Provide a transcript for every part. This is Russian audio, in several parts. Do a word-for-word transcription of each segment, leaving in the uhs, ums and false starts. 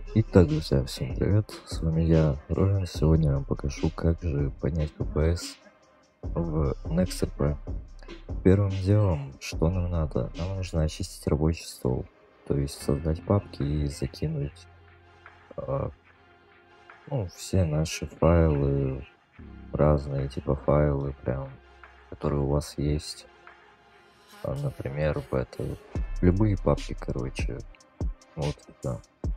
Итак, друзья, всем привет, с вами я, Ровен. Сегодня я вам покажу, как же поднять пи пи эс в Next.rp. Первым делом, что нам надо? Нам нужно очистить рабочий стол, то есть создать папки и закинуть э, ну, все наши файлы, разные типа файлы, прям, которые у вас есть. А, например, в это любые папки, короче, вот, да.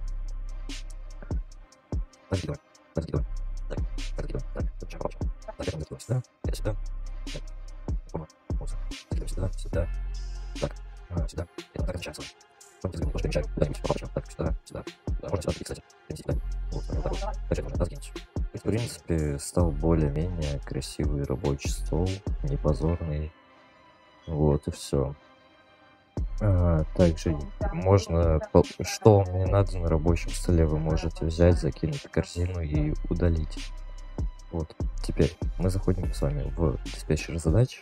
Так, делаем, так, делаем, так, так, делаем, так, так, папочка, так, это мы делаем сюда, это сюда, так, оба, вот, делаем сюда, сюда, так, а, сюда, это так начинается. Помните, я немножко мешаю, куда-нибудь папочка, так, сюда, сюда, да, можно сюда, кстати, перенести, да, вот, вот так вот, дальше можно разгинуть. В принципе, стал более-менее красивый рабочий стол, не позорный, вот, и все. А, также можно, что мне надо на рабочем столе, вы можете взять, закинуть в корзину и удалить. Вот, теперь мы заходим с вами в диспетчер задач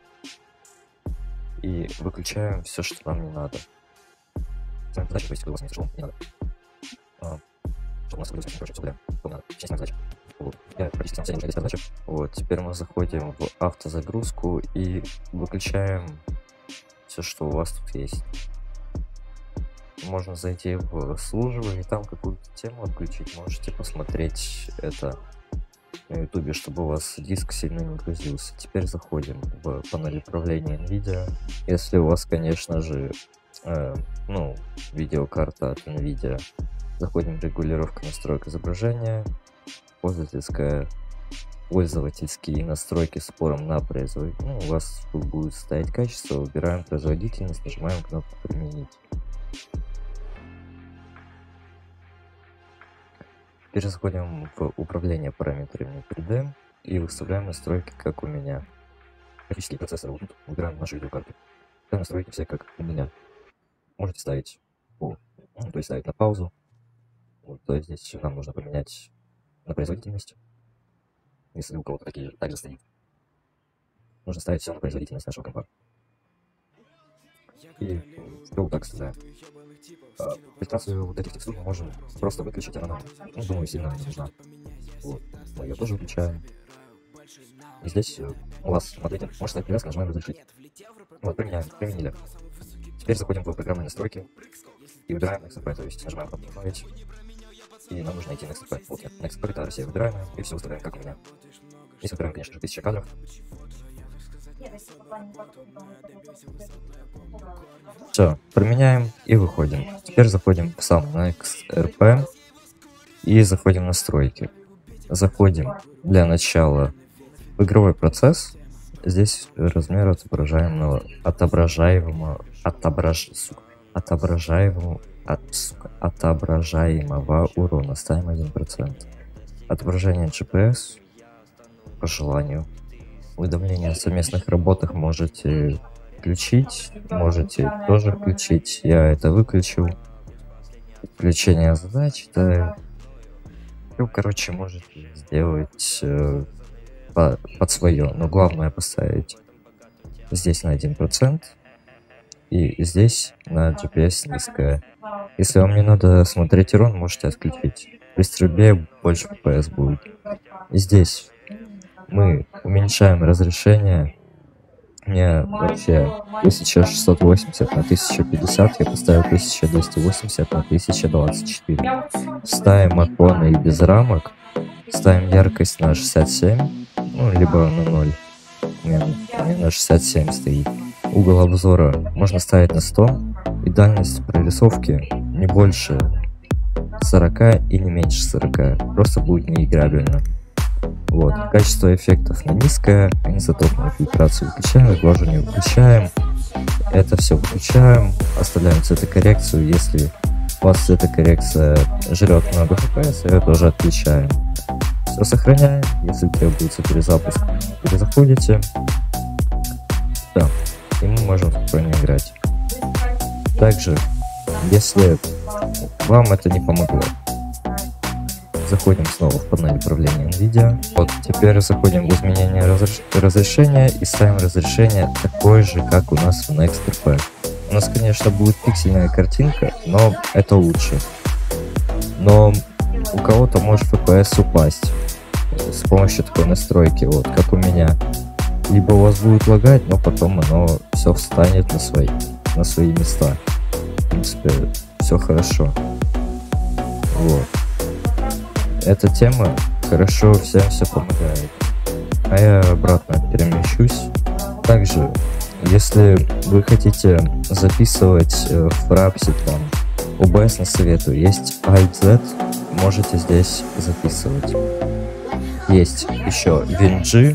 и выключаем все, что нам не надо. Задача, то есть, у вас не зашел, не надо. А, чтобы у нас выключить, короче, все, то надо, часть задач. Вот. Я практически все не задачи. Вот, теперь мы заходим в автозагрузку и выключаем все, что у вас тут есть. Можно зайти в службу и там какую-то тему отключить. Можете посмотреть это на ютубе, чтобы у вас диск сильно не грузился. Теперь заходим в панель управления NVIDIA. Если у вас, конечно же, э, ну, видеокарта от NVIDIA, заходим в регулировка настроек изображения, пользовательская пользовательские настройки с упором на производительность. Ну, у вас тут будет стоять качество, выбираем производительность, нажимаем кнопку применить. Теперь заходим в управление параметрами три дэ и выставляем настройки, как у меня. Графические процессоры, вот тут выбираем нашу видеокарту. Настройки все как у меня. Можете ставить, о, ну, то есть ставить на паузу. Вот, то есть здесь нам нужно поменять на производительность. Если у кого-то такие также стоит. Нужно ставить все на производительность нашего компа. И что так ставим. А, фильтрацию вот этих текстур мы можем просто выключить, она нам, ну, думаю, сильно не нужна. Вот. Мы ее тоже выключаем. И здесь у вас, смотрите, можно ставить привязку, нажимаем разрешить. Вот, применяем, применили. Теперь заходим в программные настройки и выбираем Next.rp, то есть нажимаем кнопку добавить. И нам нужно найти Next.rp. Вот нет, Next.rp, это Россия, выбираем и все выставляем, как у меня. Здесь выбираем, конечно же, тысяча кадров. Все, применяем и выходим. Теперь заходим в сам Next.rp и заходим в настройки. Заходим для начала в игровой процесс. Здесь размер отображаемого, отображаемого, отображ, сука, отображаемого, от, сука, отображаемого урона ставим один процент. Отображение джи пи эс по желанию. Уведомления о совместных работах можете включить, можете тоже включить. Я это выключу. Включение задач, да. Ну, короче, можете сделать э, по, под свое, но главное поставить здесь на один процент и здесь на джи пи эс низкое. Если вам не надо смотреть урон, можете отключить. При стрельбе больше пи пи эс будет. И здесь мы уменьшаем разрешение. Мне вообще тысяча шестьсот восемьдесят на тысяча пятьдесят, я поставил тысяча двести восемьдесят на тысяча двадцать четыре. Ставим иконы и без рамок. Ставим яркость на шестьдесят семь, ну, либо на ноль. У меня, у меня на шестьдесят семь стоит. Угол обзора можно ставить на сто. И дальность прорисовки не больше сорока и не меньше сорока. Просто будет неиграбельно. Вот. Качество эффектов на низкое, анизотропную фильтрацию выключаем, разглаживание выключаем, это все выключаем, оставляем цветокоррекцию. Если у вас цветокоррекция жрет много эф пи эс, ее тоже отключаем. Все сохраняем, если требуется перезапуск, перезаходите, да, и мы можем спокойно играть. Также, если вам это не помогло, заходим снова в панель управления NVIDIA. Вот, теперь заходим в изменение разреш... разрешения и ставим разрешение такое же, как у нас в Next.rp. У нас, конечно, будет пиксельная картинка, но это лучше. но у кого-то может эф пи эс упасть с помощью такой настройки, вот как у меня. Либо у вас будет лагать, но потом оно все встанет на свои, на свои места. В принципе, все хорошо. Вот. Эта тема хорошо всем все помогает. А я обратно перемещусь. Также, если вы хотите записывать э, в Frapsy там о бэ эс на советую, есть Alt-Z, можете здесь записывать. Есть еще WinG,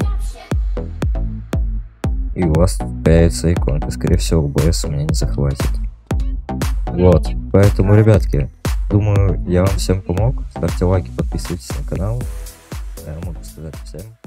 и у вас появится иконка. Скорее всего, о бэ эс у меня не захватит. Вот, поэтому, ребятки, думаю, я вам всем помог. Ставьте лайки, подписывайтесь на канал. Я могу сказать всем